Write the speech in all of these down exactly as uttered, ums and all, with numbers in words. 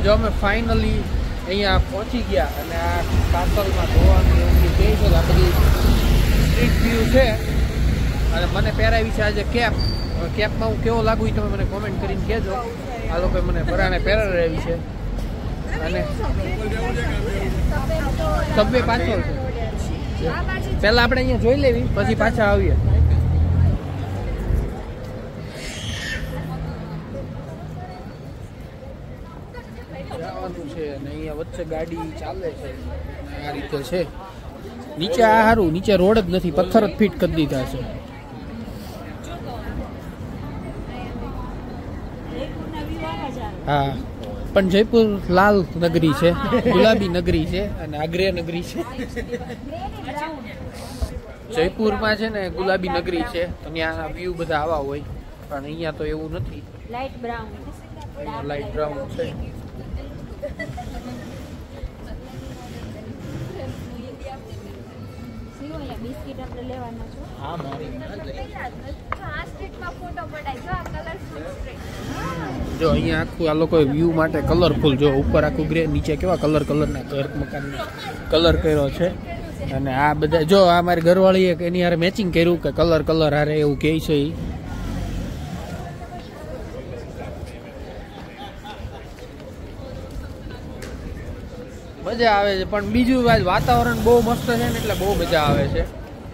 જો અમે ફાઇનલી અહીંયા પહોંચી ગયા અને આ કાસલમાં જોવાનું એવું કહે છે કે આ બધી સ્ટ્રીટ વ્યૂ છે અને મને પહેરાવી છે આજે કેપ. કેપમાં હું કેવો લાગુ એ તમે મને કોમેન્ટ કરીને કહેજો. આ લોકોએ મને પરાણે પહેરાવી છે અને સબવે પાછળ છે. પહેલાં આપણે અહીંયા જોઈ લેવી પછી પાછા આવીએ. છે અને અહીંયા વચ્ચે ગાડી ચાલે છે આ રીતે છે. નીચે આ સારું, નીચે રોડ જ નથી, પથ્થર જ ફિટ કરી દીધા છે. હા, પણ જયપુર લાલ નગરી છે, ગુલાબી નગરી છે અને આ ગ્રે નગરી છે. જયપુરમાં છે ને ગુલાબી નગરી છે તો ત્યાં વ્યૂ બધા આવા હોય, પણ અહીંયા તો એવું નથી. લાઈટ બ્રાઉન લાઈટ બ્રાઉન છે. બિસ્કિટ આપણે લેવાના છો. હા, મારી આ સ્ટ્રીટમાં ફોટો પડાય જો આ કલરફુલ સ્ટ્રીટ. જો અહીંયા આખું આ લોકોએ વ્યૂ માટે કલરફુલ, જો ઉપર આખું ગ્રે, નીચે કેવા કલર કલરના ઘર મકાનના કલર કર્યો છે. અને આ બધા જો આ મારી ઘરવાળીએ એની હારે મેચિંગ કર્યું કે કલર કલર હારે એવું કહે છે. એ મજા આવે છે, પણ બીજું વાતાવરણ બહુ મસ્ત છે ને એટલે બહુ મજા આવે છે.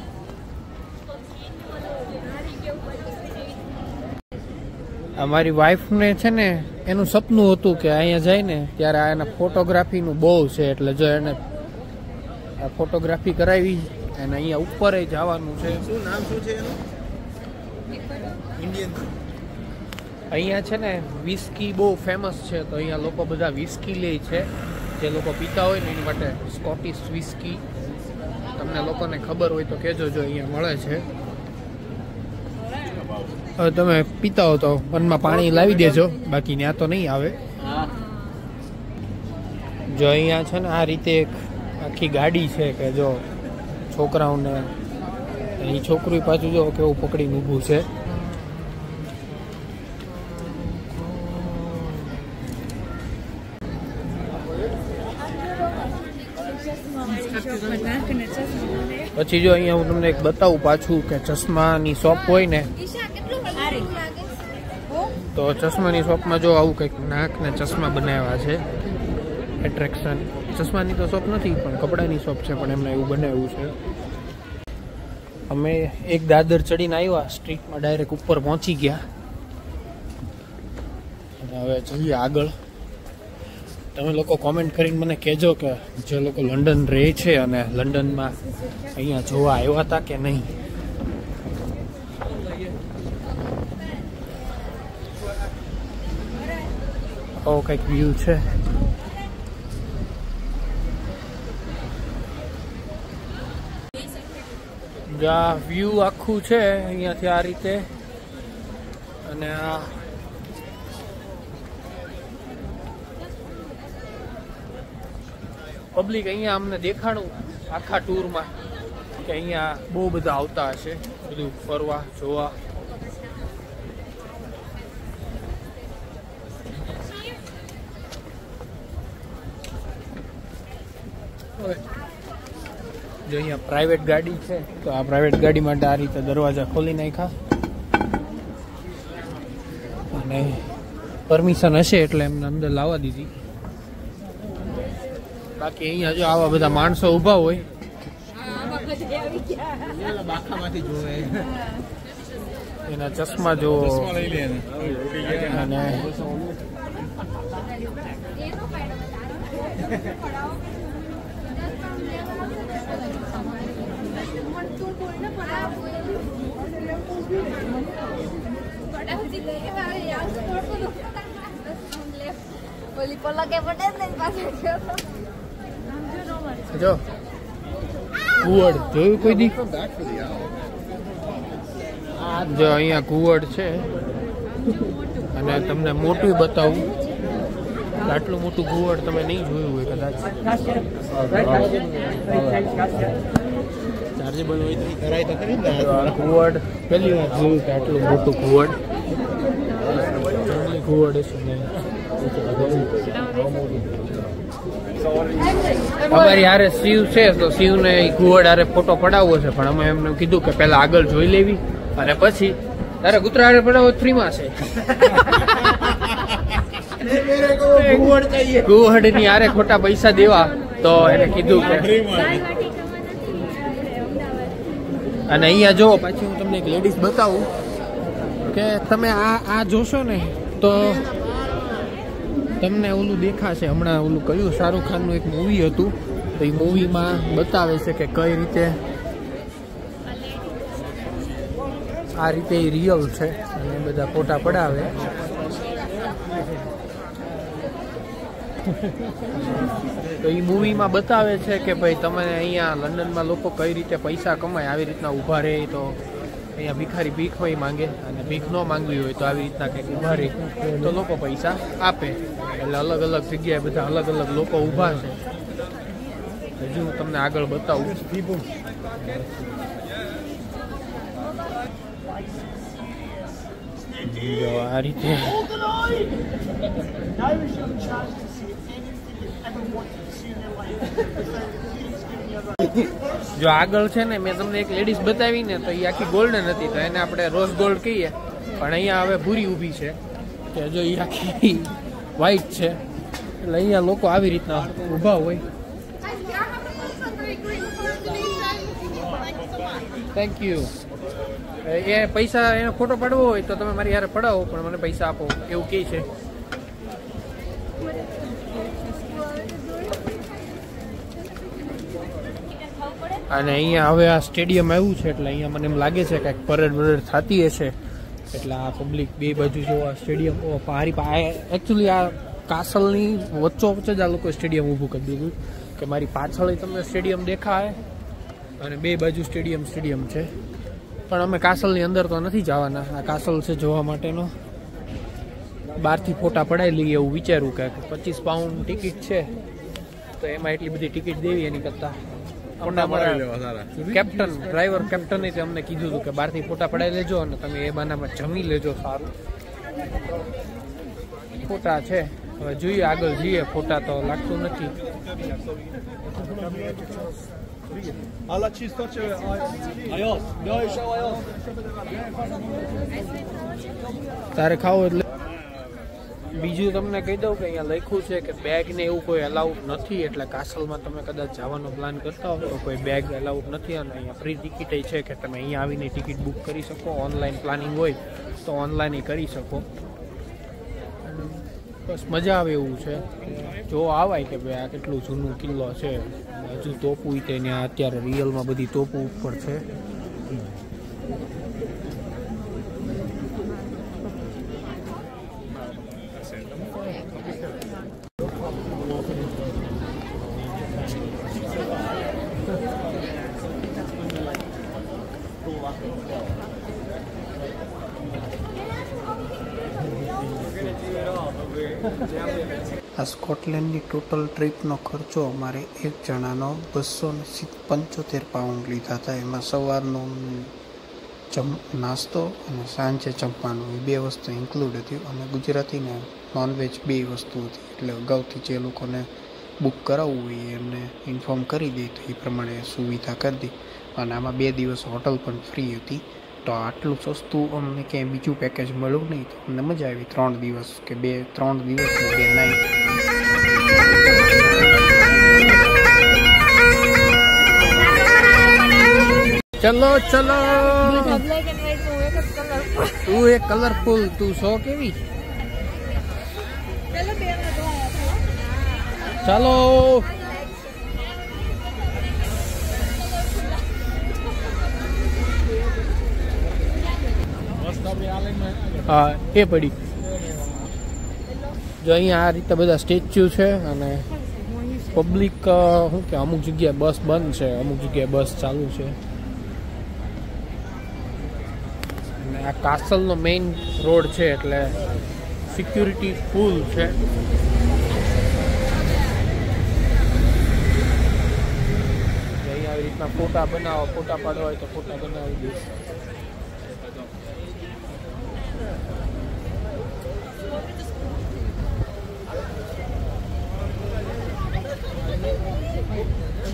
અમારી વાઈફને છે ને એનું સપનું હતું કે અહીંયા જાય ને ત્યારે આ એના ફોટોગ્રાફીનું બહુ છે, એટલે જો એને આ ફોટોગ્રાફી કરાવી અને અહીંયા ઉપર જવાનું છે. શું નામ શું છે એનું? ઇન્ડિયન. અહીંયા છે ને વિસ્કી બહુ ફેમસ છે, તો અહીંયા લોકો બધા વિસ્કી લે છે. જે લોકો પીતા હોય ને એની માટે સ્કોટિશ વિસ્કી. તમને લોકોને ખબર હોય તો કહેજો, જો અહીંયા મળે છે. હવે તમે પીતા હો તો મનમાં પાણી લાવી દેજો, બાકી ત્યાં તો નહીં આવે. જો અહીંયા છે ને આ રીતે એક આખી ગાડી છે કે જો છોકરાઓને, એ છોકરું પાછું જો કેવું પકડીને ઊભું છે. પછી જો અહીંયા હું તમને એક બતાવું પાછું કે ચશ્માની શોપ હોય ને, તો ચશ્માની શોપમાં જો આવું કંઈક નાકને ચશ્મા બનાવ્યા છે. એટ્રેક્શન ચશ્માની તો શોપ નથી પણ કપડાની શોપ છે, પણ એમને એવું બનાવ્યું છે. અમે એક દાદર ચડીને આવ્યા, સ્ટ્રીટમાં ડાયરેક્ટ ઉપર પહોંચી ગયા અને હવે જઈએ આગળ. તમે લોકો કોમેન્ટ કરીને મને કહેજો કે જે લોકો લંડન રહે છે અને લંડનમાં અહીંયા જોવા આવ્યા હતા કે નહીં. આવો કંઈક વ્યૂ છે. આ વ્યૂ આખું છે અહીંયાથી આ રીતે. અને આ પબ્લિક અહીંયા અમને દેખાડું આખા ટૂરમાં કે અહીંયા બહુ બધા આવતા હશે બધું ફરવા જોવા. જો અહીંયા પ્રાઇવેટ ગાડી છે તો આ પ્રાઇવેટ ગાડી માટે આ રીતે દરવાજા ખોલી નાખ્યા અને પરમિશન હશે એટલે એમને અંદર લાવવા દીધી. બાકી અહીંયા જો આવા બધા માણસો ઊભા હોય, બાખામાંથી જોવે, એના ચશ્મા જો અને જો કુવડ જોયું કોઈ દી? જો અહીંયા કુવડ છે અને તમને મોટું બતાવું. આટલું મોટું કુવડ તમે નહીં જોયું હોય કદાચ. ચાર્જેબલ હોય તો કરાય તો ખરી ને. કુવડ પહેલી વાર જોયું કે આટલું મોટું કુવડ. કુવડ છે ને અમારી હારે શિવ છે તો શિવને ઘુવડ હારે ફોટો પડાવવો છે, પણ અમે એમને કીધું કે પહેલા આગળ જોઈ લેવી અને પછી તારે કૂતરા હારે પડાવવો ફ્રીમાં છે. ઘુવડ ની હારે ખોટા પૈસા દેવા તો એને કીધું કે. અને અહીંયા જો પાછી હું તમને એક લેડીઝ બતાવું કે તમે આ આ જોશો ને તો તમને ઓલું દેખાશે. હમણાં ઓલું કયું શાહરુખ ખાનનું એક મૂવી હતું તો એ મૂવીમાં બતાવે છે કે કઈ રીતે આ રીતે એ રિયલ છે અને બધા ફોટા પડાવે. તો એ મૂવીમાં બતાવે છે કે ભાઈ તમે અહીંયા લંડનમાં લોકો કઈ રીતે પૈસા કમાય, આવી રીતના ઊભા રહે તો અહીંયા ભિખારી ભીખ હોય માંગે અને ભીખ ન માંગવી હોય તો આવી રીતના કંઈક ઊભા રહે તો લોકો પૈસા આપે. એટલે અલગ અલગ જગ્યાએ બધા અલગ અલગ લોકો ઊભા છે. હજુ હું તમને આગળ બતાવું. જો આ રીતે જો આગળ છે ને મેં તમને એક લેડીઝ બતાવી ને તો એ આખી ગોલ્ડન હતી તો એને આપણે રોઝ ગોલ્ડ કહીએ, પણ અહીંયા હવે ભૂરી ઊભી છે કે જો એ આખી વ્હાઈટ છે. એટલે અહીંયા લોકો આવી રીતના ઊભા હોય. Thank you. એ પૈસા એને ફોટો પાડવો હોય તો તમે મારી યારે પડાવો પણ મને પૈસા આપો એવું કહે છે. અને અહીંયા હવે આ સ્ટેડિયમ આવ્યું છે એટલે અહીંયા મને એમ લાગે છે કે પરેડ બરેડ થતી હશે. એટલે આ પબ્લિક બે બાજુ જો આ સ્ટેડિયમ હારી એકચ્યુઅલી આ કાસલની વચ્ચો વચ્ચે જ આ લોકો સ્ટેડિયમ ઊભું કરી દીધું કે મારી પાછળ તમને સ્ટેડિયમ દેખાય અને બે બાજુ સ્ટેડિયમ સ્ટેડિયમ છે. પણ અમે કાસલની અંદર તો નથી જવાના. આ કાસલ છે જોવા માટેનો. બહારથી ફોટા પડાવી લઈએ એવું વિચાર્યું કે પચીસ પાઉન્ડ ટિકિટ છે તો એમાં એટલી બધી ટિકિટ દેવી એની કરતા કેપ્ટન ડ્રાઈવર કેપ્ટને અમને કીધું હતું કે બહારથી ફોટા પડાવી લેજો અને તમે એ બાનામાં જમી લેજો. સારું ફોટા છે. હવે જોઈએ આગળ જઈએ. ફોટા તો લાગતું નથી. તારે ખાવું એટલે બીજું તમને કહી દઉં કે અહીંયા લખ્યું છે કે બેગ ને એવું કોઈ અલાઉડ નથી. એટલે કાસલમાં તમે કદાચ જવાનો પ્લાન કરતા હો તો કોઈ બેગ અલાઉડ નથી. અને અહીંયા ફ્રી ટિકિટ છે કે તમે અહીંયા આવીને ટિકિટ બુક કરી શકો. ઓનલાઈન પ્લાનિંગ હોય તો ઓનલાઈન કરી શકો. બસ મજા આવે એવું છે. જો આવાય કે ભાઈ આ કેટલું જૂનું કિલ્લો છે. હજુ તોપું તેને અત્યારે રિયલમાં બધી તોપું ઉપર છે. આ સ્કોટલેન્ડની ટોટલ ટ્રીપનો ખર્ચો અમારે એક જણાનો બસો ને પંચોતેર પાઉન્ડ લીધા હતા. એમાં સવારનો જમ નાસ્તો અને સાંજે જમવાનું એ બે વસ્તુ ઇન્ક્લુડ હતી. અને ગુજરાતી ને નોનવેજ બે વસ્તુ હતી. એટલે અગાઉથી જે લોકોને બુક કરાવવું હોય એમને ઇન્ફોર્મ કરી દે તો એ પ્રમાણે સુવિધા કરી દી. અને આમાં બે દિવસ હોટલ પણ ફ્રી હતી. તો આટલું સસ્તું અમને ક્યાંય બીજું પેકેજ મળ્યું નહીં તો અમને મજા આવી. ત્રણ દિવસ કે બે ત્રણ દિવસ ને બે નાઈટ. ચલો ચલો તું એક કલરફુલ તું સો કેવી. ચાલો હા એ પડી. જો અહીંયા આ રીતે બધા સ્ટેચ્યુ છે અને પબ્લિક શું કે અમુક જગ્યાએ બસ બંધ છે, અમુક જગ્યાએ બસ ચાલુ છે. અને આ કાસલનો મેઇન રોડ છે એટલે સિક્યુરિટી ફૂલ છે. અહીંયા આવી રીતના ફોટા બનાવો, ફોટા પાડવા હોય તો ફોટા બનાવી દઈશ.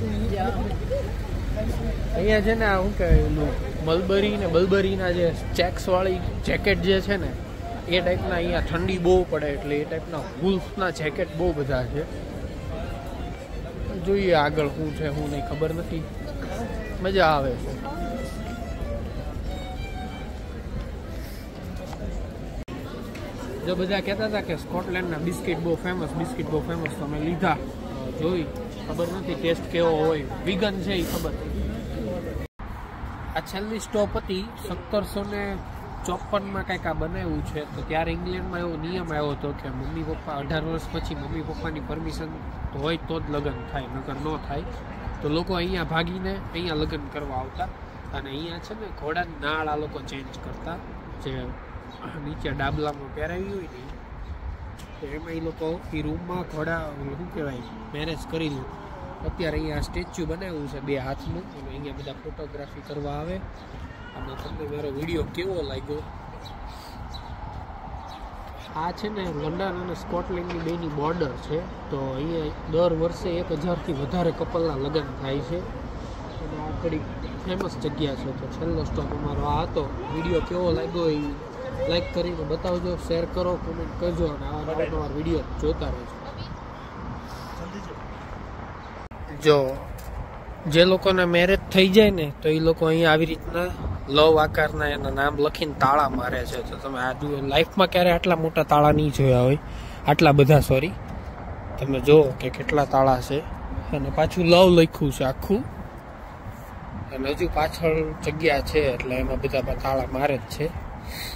અહીંયા છે ને આ શું કહેવાય મલબરી ને બલબરીના જે ચેક્સ વાળી જેકેટ જે છે ને એ ટાઈપના અહીંયા ઠંડી બહુ પડે એટલે એ ટાઈપના વુલ્ફના જેકેટ બહુ બધા છે. જોઈએ આગળ શું છે શું નહીં ખબર નથી, મજા આવે છે. જો બધા કહેતા હતા કે સ્કોટલેન્ડના બિસ્કિટ બહુ ફેમસ, બિસ્કિટ બહુ ફેમસ, તો અમે લીધા, જોઈ, ખબર નથી ટેસ્ટ કેવો હોય. વિગન છે એ ખબર. આ છેલ્લી સ્ટોપ હતી સત્તરસો ને ચોપનમાં કંઈક આ બનાવ્યું છે. તો ત્યારે ઇંગ્લેન્ડમાં એવો નિયમ આવ્યો હતો કે મમ્મી પપ્પા અઢાર વર્ષ પછી મમ્મી પપ્પાની પરમિશન હોય તો જ લગ્ન થાય, નકર ન થાય. તો લોકો અહીંયા ભાગીને અહીંયા લગ્ન કરવા આવતા અને અહીંયા છે ને ઘોડાની નાળ આ લોકો ચેન્જ કરતા, જે નીચે ડાબલામાં પહેરાવી હોય ને તો એમાં એ લોકો એ રૂમમાં ઘોડા શું કહેવાય મેરેજ કરી લે. અત્યારે અહીંયા સ્ટેચ્યુ બનાવ્યું છે બે હાથનું અને અહીંયા બધા ફોટોગ્રાફી કરવા આવે. અને તમને મારો વિડીયો કેવો લાગ્યો? આ છે ને લંડન અને સ્કોટલેન્ડની બેની બોર્ડર છે. તો અહીંયા દર વર્ષે એક હજારથી વધારે કપલના લગ્ન થાય છે અને આ ઘડી ફેમસ જગ્યા છે. તો છેલ્લો સ્ટોપ અમારો આ હતો. વિડીયો કેવો લાગ્યો એ લાઈક કરીને બતાવજો, શેર કરો, કોમેન્ટ કરજો અને આવા નવા નવા વિડીયો જોતા રહેજો. જો જે લોકોના મેરેજ થઈ જાય ને તો એ લોકો અહીંયા આવી રીતના લવ આકારના એના નામ લખીને તાળા મારે છે. તો તમે આ જુઓ, લાઈફમાં ક્યારે આટલા મોટા તાળા નહીં જોયા હોય, આટલા બધા સોરી. તમે જુઓ કે કેટલા તાળા છે અને પાછું લવ લખ્યું છે આખું અને હજુ પાછળ જગ્યા છે એટલે એમાં બધા તાળા મારે જ છે.